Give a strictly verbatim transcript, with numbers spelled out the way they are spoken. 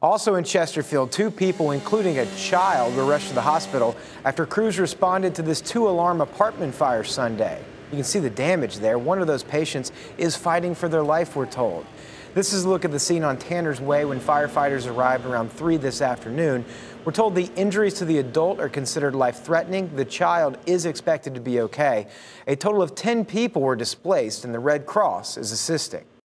Also in Chesterfield, two people, including a child, were rushed to the hospital after crews responded to this two-alarm apartment fire Sunday. You can see the damage there. One of those patients is fighting for their life, we're told. This is a look at the scene on Tanner's Way when firefighters arrived around three this afternoon. We're told the injuries to the adult are considered life-threatening. The child is expected to be okay. A total of ten people were displaced, and the Red Cross is assisting.